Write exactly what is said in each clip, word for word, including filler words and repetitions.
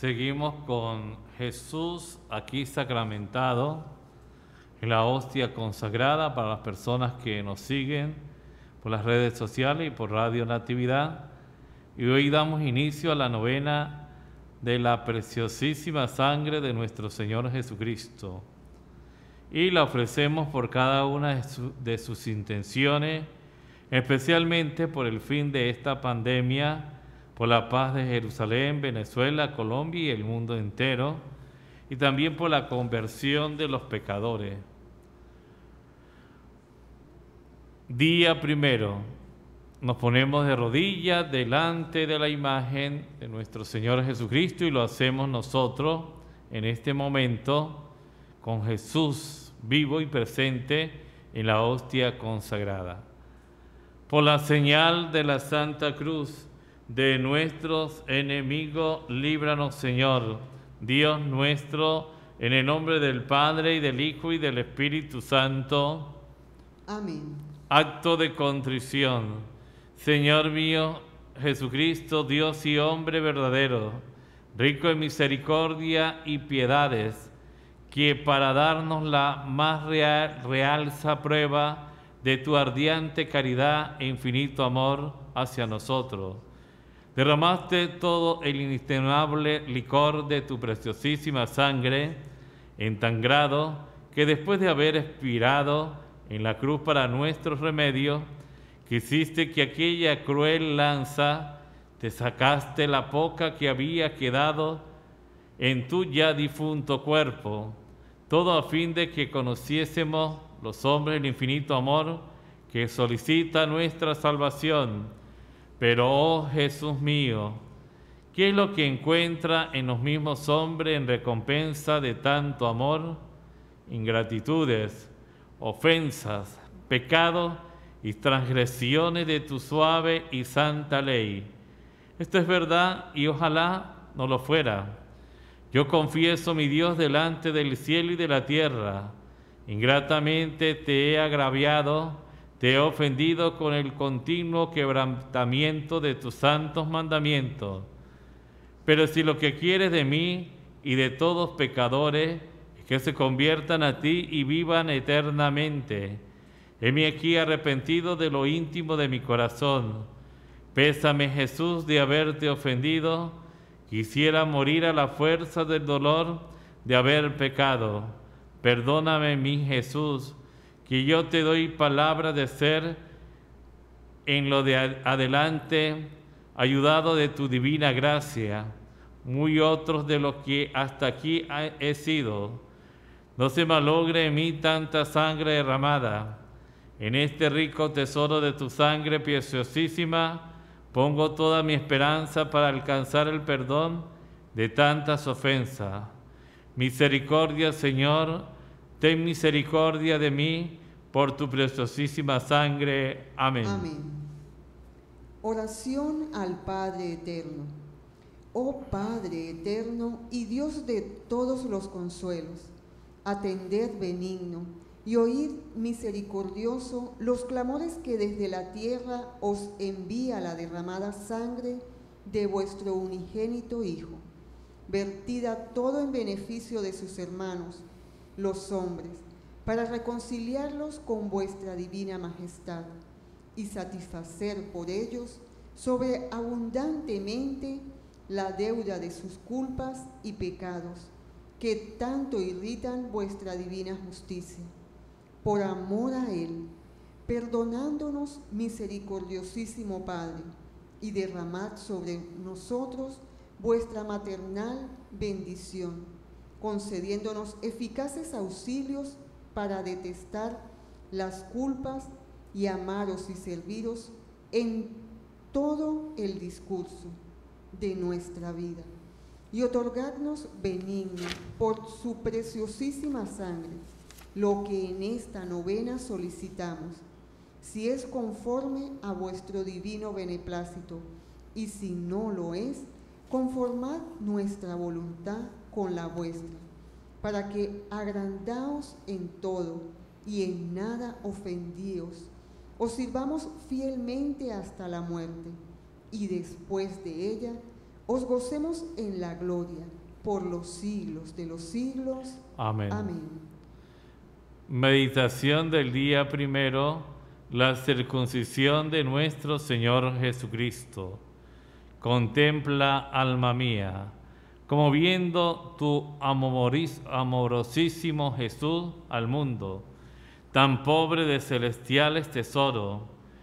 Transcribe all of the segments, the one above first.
Seguimos con Jesús aquí sacramentado en la hostia consagrada para las personas que nos siguen por las redes sociales y por Radio Natividad. Y hoy damos inicio a la novena de la preciosísima sangre de nuestro Señor Jesucristo. Y la ofrecemos por cada una de, su, de sus intenciones, especialmente por el fin de esta pandemia, por la paz de Jerusalén, Venezuela, Colombia y el mundo entero, y también por la conversión de los pecadores. Día primero, nos ponemos de rodillas delante de la imagen de nuestro Señor Jesucristo y lo hacemos nosotros en este momento con Jesús vivo y presente en la hostia consagrada. Por la señal de la Santa Cruz de nuestros enemigos, líbranos, Señor, Dios nuestro, en el nombre del Padre, y del Hijo, y del Espíritu Santo. Amén. Acto de contrición. Señor mío, Jesucristo, Dios y hombre verdadero, rico en misericordia y piedades, que para darnos la más real, realza prueba de tu ardiente caridad e infinito amor hacia nosotros, derramaste todo el inestimable licor de tu preciosísima sangre en tan grado que después de haber expirado en la cruz para nuestro remedio, quisiste que aquella cruel lanza te sacaste la poca que había quedado en tu ya difunto cuerpo, todo a fin de que conociésemos los hombres el infinito amor que solicita nuestra salvación. Pero, oh Jesús mío, ¿qué es lo que encuentra en los mismos hombres en recompensa de tanto amor? Ingratitudes, ofensas, pecados y transgresiones de tu suave y santa ley. Esto es verdad y ojalá no lo fuera. Yo confieso, mi Dios, delante del cielo y de la tierra, ingratamente te he agraviado, te he ofendido con el continuo quebrantamiento de tus santos mandamientos. Pero si lo que quieres de mí y de todos pecadores es que se conviertan a ti y vivan eternamente, heme aquí arrepentido de lo íntimo de mi corazón. Pésame, Jesús, de haberte ofendido. Quisiera morir a la fuerza del dolor de haber pecado. Perdóname, mi Jesús, que yo te doy palabra de ser en lo de adelante, ayudado de tu divina gracia, muy otros de los que hasta aquí he sido. No se malogre en mí tanta sangre derramada. En este rico tesoro de tu sangre preciosísima, pongo toda mi esperanza para alcanzar el perdón de tantas ofensas. Misericordia, Señor, ten misericordia de mí por tu preciosísima sangre. Amén. Amén. Oración al Padre Eterno. Oh Padre Eterno y Dios de todos los consuelos, atended benigno y oíd misericordioso los clamores que desde la tierra os envía la derramada sangre de vuestro unigénito Hijo, vertida todo en beneficio de sus hermanos, los hombres, para reconciliarlos con vuestra divina majestad y satisfacer por ellos sobreabundantemente la deuda de sus culpas y pecados, que tanto irritan vuestra divina justicia. Por amor a Él, perdonándonos, misericordiosísimo Padre, y derramad sobre nosotros vuestra maternal bendición, concediéndonos eficaces auxilios para detestar las culpas y amaros y serviros en todo el discurso de nuestra vida, y otorgadnos benigno por su preciosísima sangre lo que en esta novena solicitamos, si es conforme a vuestro divino beneplácito, y si no lo es, conformad nuestra voluntad con la vuestra, para que agrandaos en todo y en nada ofendíos, os sirvamos fielmente hasta la muerte, y después de ella os gocemos en la gloria por los siglos de los siglos. Amén. Amén. Meditación del día primero, la circuncisión de nuestro Señor Jesucristo. Contempla, alma mía, como viendo tu amoris- amorosísimo Jesús al mundo, tan pobre de celestiales tesoros,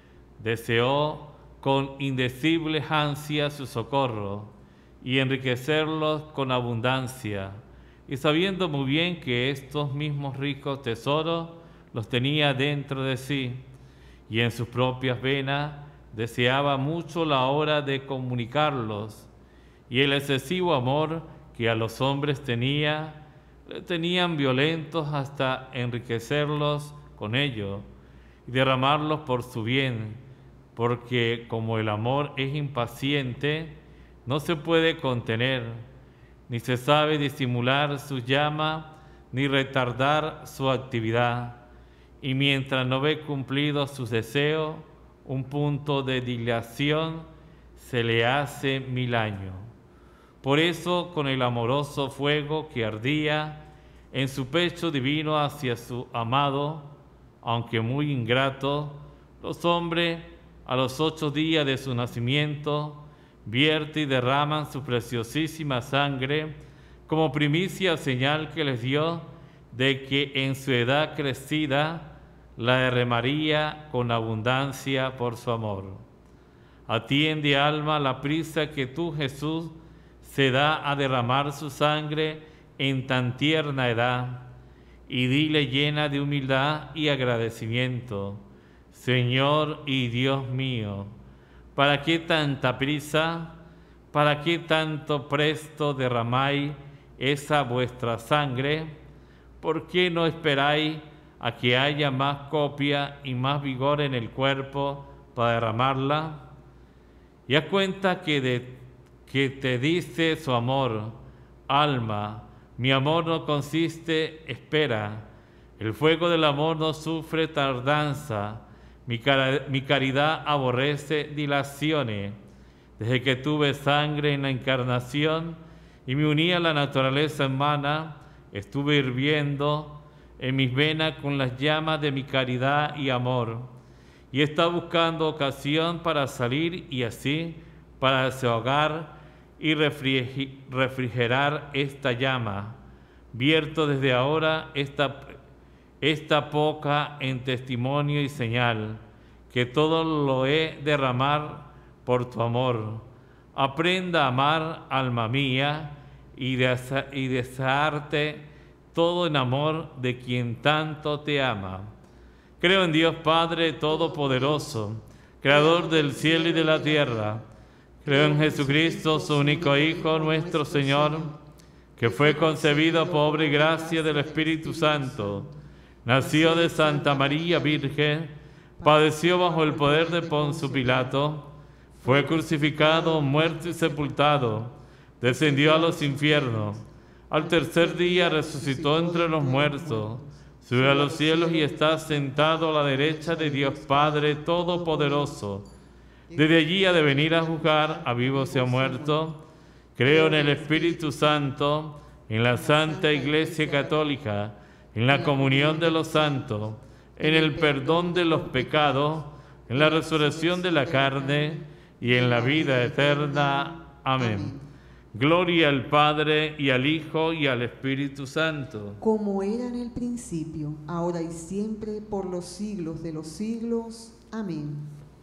deseó con indecibles ansias su socorro y enriquecerlos con abundancia, y sabiendo muy bien que estos mismos ricos tesoros los tenía dentro de sí, y en sus propias venas deseaba mucho la hora de comunicarlos, y el excesivo amor que a los hombres tenía, le tenían violentos hasta enriquecerlos con ello, y derramarlos por su bien, porque como el amor es impaciente, no se puede contener, ni se sabe disimular su llama, ni retardar su actividad. Y mientras no ve cumplidos sus deseos, un punto de dilación se le hace mil años. Por eso, con el amoroso fuego que ardía en su pecho divino hacia su amado, aunque muy ingrato, los hombres, a los ocho días de su nacimiento, vierte y derraman su preciosísima sangre como primicia señal que les dio de que en su edad crecida la derramaría con abundancia por su amor. Atiende, alma, la prisa que tú, Jesús, se da a derramar su sangre en tan tierna edad, y dile llena de humildad y agradecimiento: Señor y Dios mío, ¿para qué tanta prisa? ¿Para qué tanto presto derramáis esa vuestra sangre? ¿Por qué no esperáis a que haya más copia y más vigor en el cuerpo para derramarla? Y haz cuenta que, de, que te dice su amor: alma, mi amor no consiste espera, el fuego del amor no sufre tardanza, mi, car mi caridad aborrece dilaciones. Desde que tuve sangre en la encarnación y me uní a la naturaleza humana, estuve hirviendo en mis venas con las llamas de mi caridad y amor, y está buscando ocasión para salir y así para desahogar y refrigerar esta llama. Vierto desde ahora esta, esta poca en testimonio y señal, que todo lo he derramar por tu amor. Aprenda a amar, alma mía, y, desa y desearte todo en amor de quien tanto te ama. Creo en Dios Padre Todopoderoso, Creador del cielo y de la tierra. Creo en Jesucristo, su único Hijo, nuestro Señor, que fue concebido por obra y gracia del Espíritu Santo. Nació de Santa María Virgen, padeció bajo el poder de Poncio Pilato, fue crucificado, muerto y sepultado, descendió a los infiernos. Al tercer día resucitó entre los muertos, subió a los cielos y está sentado a la derecha de Dios Padre Todopoderoso. Desde allí ha de venir a juzgar a vivos y a muertos. Creo en el Espíritu Santo, en la Santa Iglesia Católica, en la comunión de los santos, en el perdón de los pecados, en la resurrección de la carne y en la vida eterna. Amén. Gloria al Padre, y al Hijo, y al Espíritu Santo. Como era en el principio, ahora y siempre, por los siglos de los siglos. Amén.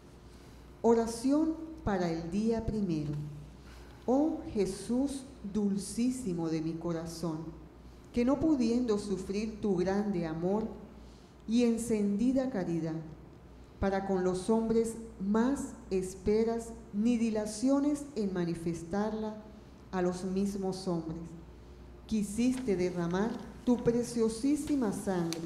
Oración para el día primero. Oh Jesús dulcísimo de mi corazón, que no pudiendo sufrir tu grande amor y encendida caridad, para con los hombres más esperas ni dilaciones en manifestarla a los mismos hombres, quisiste derramar tu preciosísima sangre,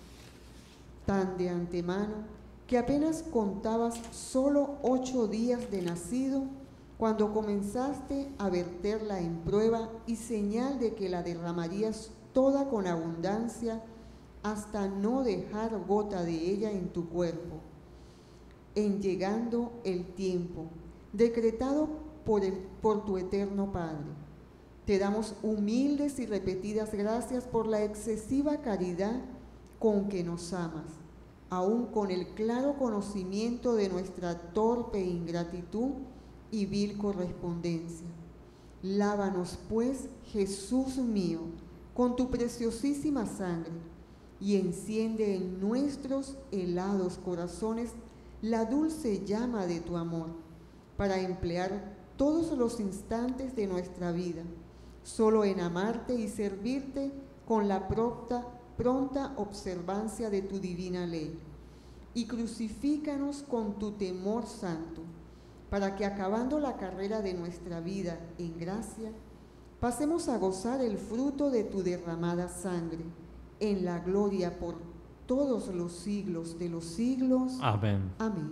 tan de antemano que apenas contabas solo ocho días de nacido, cuando comenzaste a verterla en prueba y señal de que la derramarías toda con abundancia hasta no dejar gota de ella en tu cuerpo. En llegando el tiempo, decretado por, el, por tu eterno Padre. Te damos humildes y repetidas gracias por la excesiva caridad con que nos amas, aun con el claro conocimiento de nuestra torpe ingratitud y vil correspondencia. Lávanos, pues, Jesús mío, con tu preciosísima sangre, y enciende en nuestros helados corazones la dulce llama de tu amor, para emplear todos los instantes de nuestra vida solo en amarte y servirte con la pronta, pronta observancia de tu divina ley. Y crucifícanos con tu temor santo, para que acabando la carrera de nuestra vida en gracia, pasemos a gozar el fruto de tu derramada sangre, en la gloria por todos los siglos de los siglos. Amén. Amén.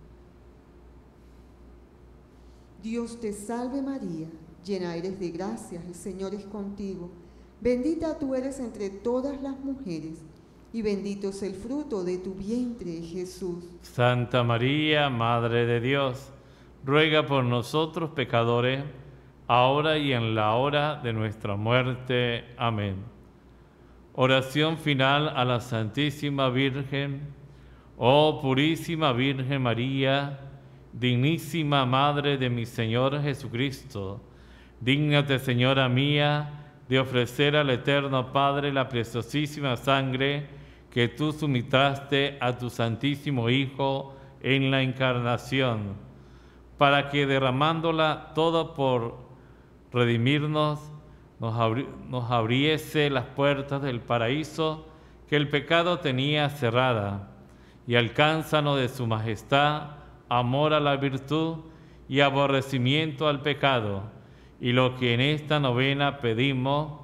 Dios te salve María, llena eres de gracia, el Señor es contigo. Bendita tú eres entre todas las mujeres, y bendito es el fruto de tu vientre, Jesús. Santa María, Madre de Dios, ruega por nosotros pecadores, ahora y en la hora de nuestra muerte. Amén. Oración final a la Santísima Virgen. Oh purísima Virgen María, dignísima Madre de mi Señor Jesucristo, dígnate, Señora mía, de ofrecer al Eterno Padre la preciosísima sangre que tú suministraste a tu Santísimo Hijo en la Encarnación, para que derramándola toda por redimirnos, nos, abri nos abriese las puertas del paraíso que el pecado tenía cerrada, y alcánzanos de su majestad amor a la virtud y aborrecimiento al pecado, y lo que en esta novena pedimos,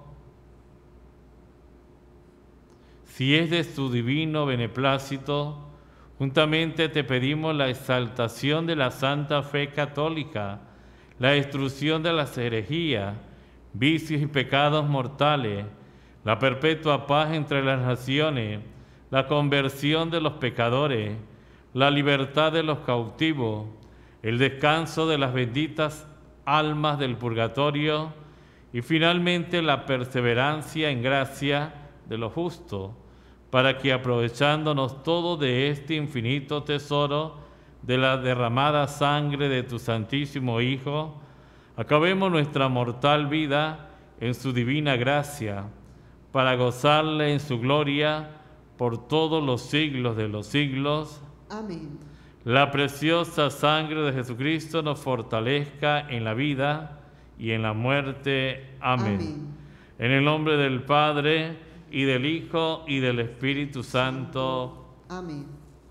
si es de su divino beneplácito, juntamente te pedimos la exaltación de la santa fe católica, la destrucción de las herejías, vicios y pecados mortales, la perpetua paz entre las naciones, la conversión de los pecadores, la libertad de los cautivos, el descanso de las benditas almas del purgatorio y finalmente la perseverancia en gracia de los justos, para que aprovechándonos todo de este infinito tesoro de la derramada sangre de tu Santísimo Hijo, acabemos nuestra mortal vida en su divina gracia, para gozarle en su gloria por todos los siglos de los siglos. Amén. La preciosa sangre de Jesucristo nos fortalezca en la vida y en la muerte. Amén. Amén. En el nombre del Padre, y del Hijo, y del Espíritu Santo. Amén.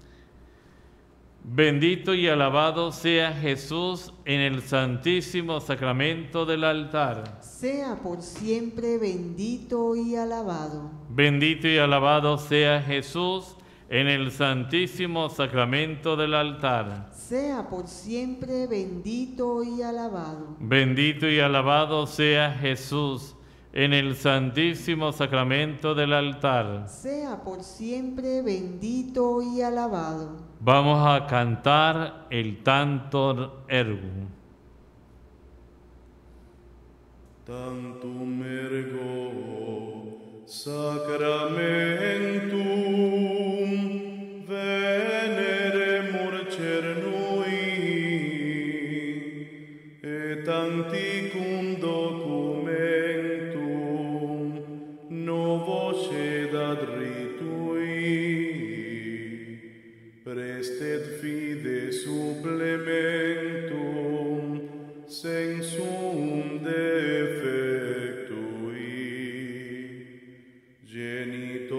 Bendito y alabado sea Jesús en el santísimo sacramento del altar. Sea por siempre bendito y alabado. Bendito y alabado sea Jesús en el santísimo sacramento del altar. Sea por siempre bendito y alabado. Bendito y alabado sea Jesús en el santísimo sacramento del altar. Sea por siempre bendito y alabado. Vamos a cantar el Tantor Ergo. Tantum ergo sacramentum veneremur cernui et antiquum documentum novo sedat ritui prestet fide supplementum sensum defectui genito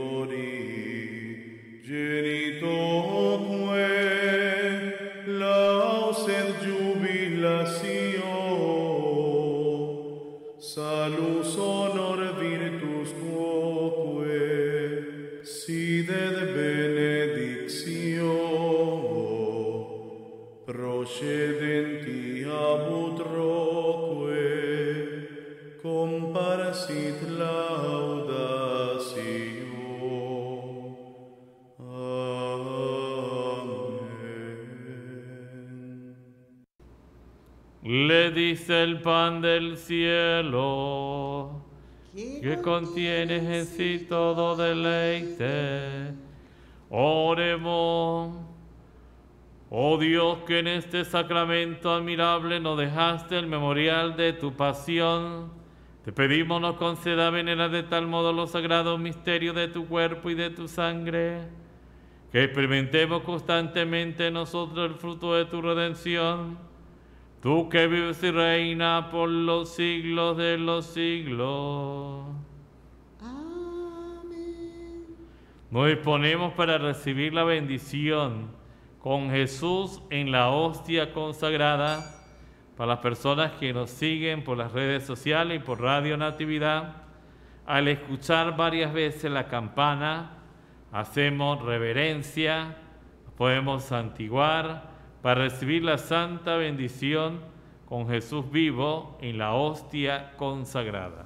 diste el pan del cielo, que contiene en sí todo deleite. Oremos. Oh Dios, que en este sacramento admirable nos dejaste el memorial de tu pasión, te pedimos nos conceda venerar de tal modo los sagrados misterios de tu cuerpo y de tu sangre, que experimentemos constantemente en nosotros el fruto de tu redención, tú que vives y reinas por los siglos de los siglos. Amén. Nos disponemos para recibir la bendición con Jesús en la hostia consagrada. Para las personas que nos siguen por las redes sociales y por Radio Natividad, al escuchar varias veces la campana, hacemos reverencia, podemos santiguar para recibir la santa bendición con Jesús vivo en la hostia consagrada.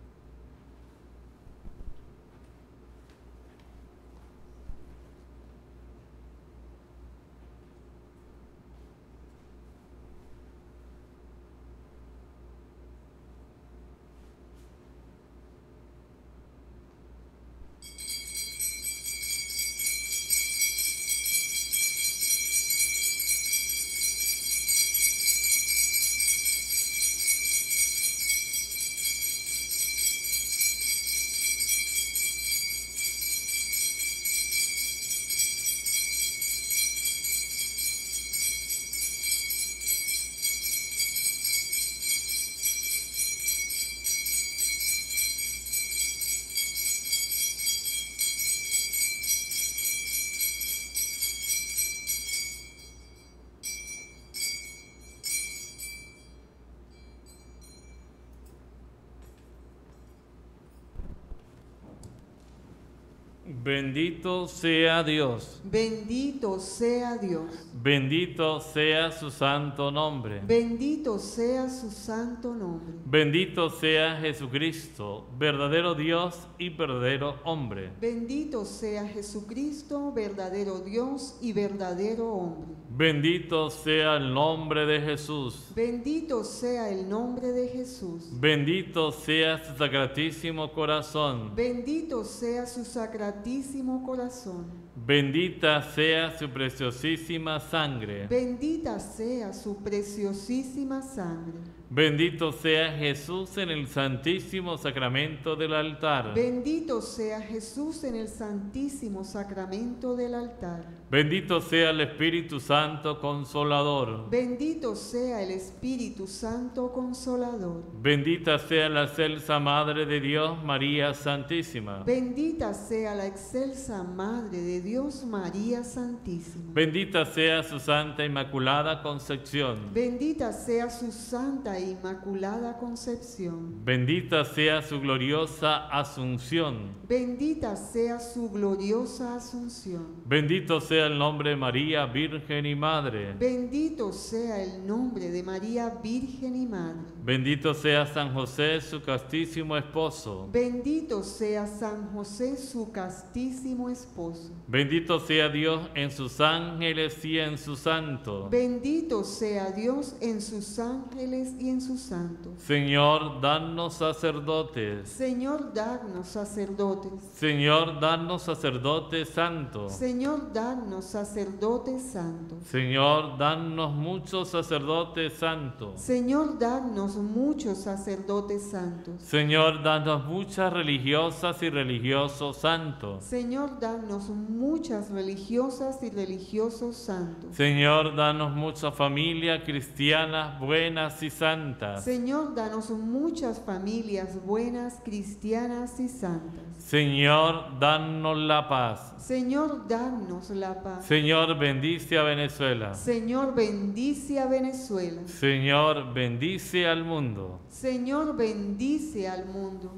Bendito sea Dios. Bendito sea Dios. Bendito sea su santo nombre. Bendito sea su santo nombre. Bendito sea Jesucristo, verdadero Dios y verdadero hombre. Bendito sea Jesucristo, verdadero Dios y verdadero hombre. Bendito sea el nombre de Jesús. Bendito sea el nombre de Jesús. Bendito sea su sacratísimo corazón. Bendito sea su sacratísimo corazón. Bendita sea su preciosísima sangre. Bendita sea su preciosísima sangre. Bendito sea Jesús en el santísimo sacramento del altar. Bendito sea Jesús en el santísimo sacramento del altar. Bendito sea el Espíritu Santo Consolador. Bendito sea el Espíritu Santo Consolador. Bendita sea la excelsa Madre de Dios, María Santísima. Bendita sea la excelsa Madre de Dios, María Santísima. Bendita sea su Santa Inmaculada Concepción. Bendita sea su Santa e Inmaculada Concepción. Bendita sea su gloriosa Asunción. Bendita sea su gloriosa Asunción. Bendito sea el nombre de María, Virgen y Madre. Bendito sea el nombre de María, Virgen y Madre. Bendito sea San José, su castísimo esposo. Bendito sea San José, su castísimo esposo. Bendito sea Dios en sus ángeles y en sus santos. Bendito sea Dios en sus ángeles y en sus santos. Señor, danos sacerdotes. Señor, danos sacerdotes. Señor, danos sacerdotes santos. Señor, danos sacerdotes santos. Señor, danos muchos sacerdotes santos. Señor, danos muchos sacerdotes santos. Señor, danos muchas religiosas y religiosos santos. Señor, danos muchas religiosas y religiosos santos. Señor, danos muchas familias cristianas buenas y santas. Señor, danos muchas familias buenas, cristianas y santas. Señor, danos la paz. Señor, danos la paz. Señor, bendice a Venezuela. Señor, bendice a Venezuela. Señor, bendice al mundo. Señor, bendice al mundo.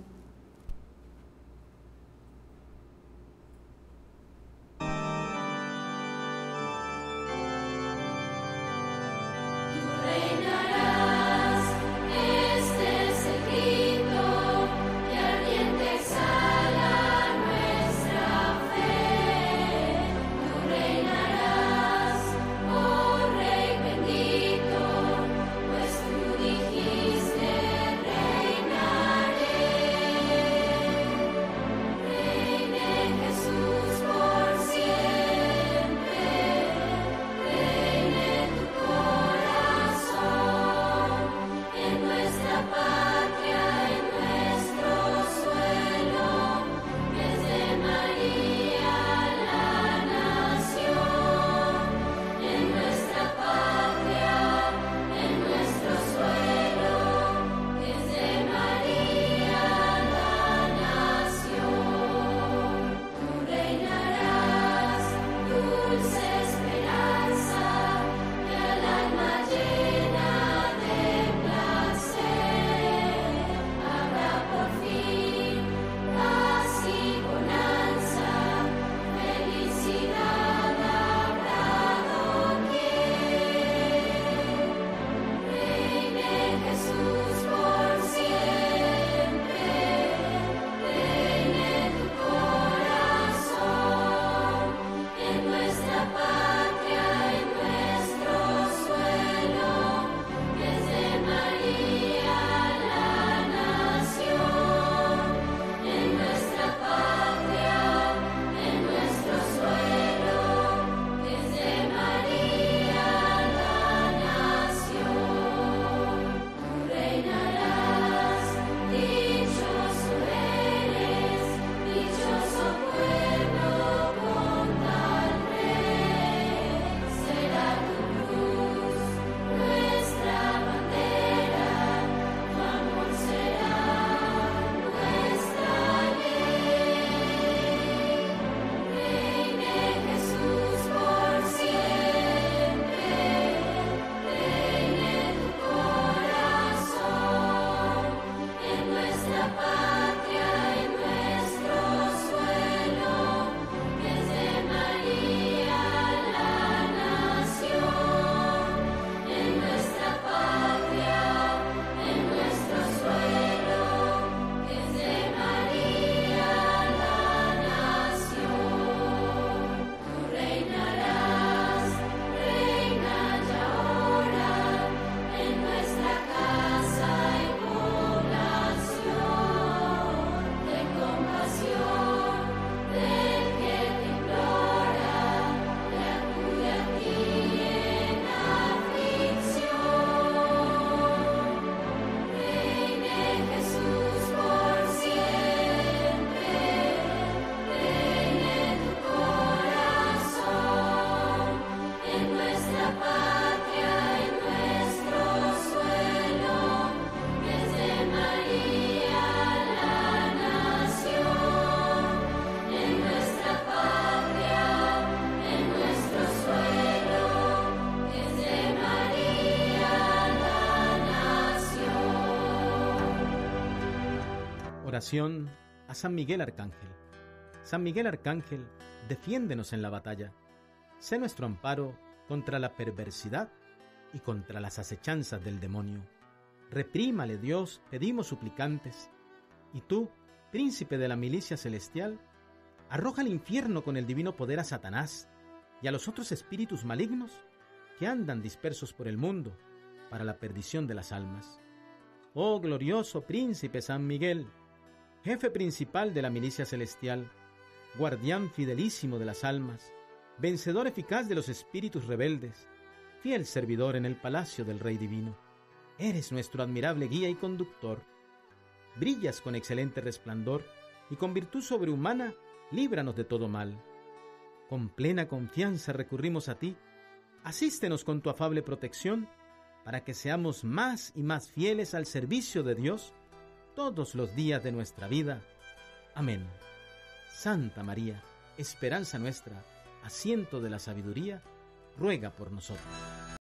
Bendito, pues tú dijiste. Oración a San Miguel Arcángel. San Miguel Arcángel, defiéndenos en la batalla. Sé nuestro amparo contra la perversidad y contra las acechanzas del demonio. Reprímale, Dios, pedimos suplicantes. Y tú, príncipe de la milicia celestial, arroja al infierno con el divino poder a Satanás y a los otros espíritus malignos que andan dispersos por el mundo para la perdición de las almas. Oh glorioso príncipe San Miguel, jefe principal de la milicia celestial, guardián fidelísimo de las almas, vencedor eficaz de los espíritus rebeldes, fiel servidor en el palacio del Rey Divino, eres nuestro admirable guía y conductor. Brillas con excelente resplandor y con virtud sobrehumana líbranos de todo mal. Con plena confianza recurrimos a ti. Asístenos con tu afable protección para que seamos más y más fieles al servicio de Dios todos los días de nuestra vida. Amén. Santa María, esperanza nuestra, asiento de la sabiduría, ruega por nosotros.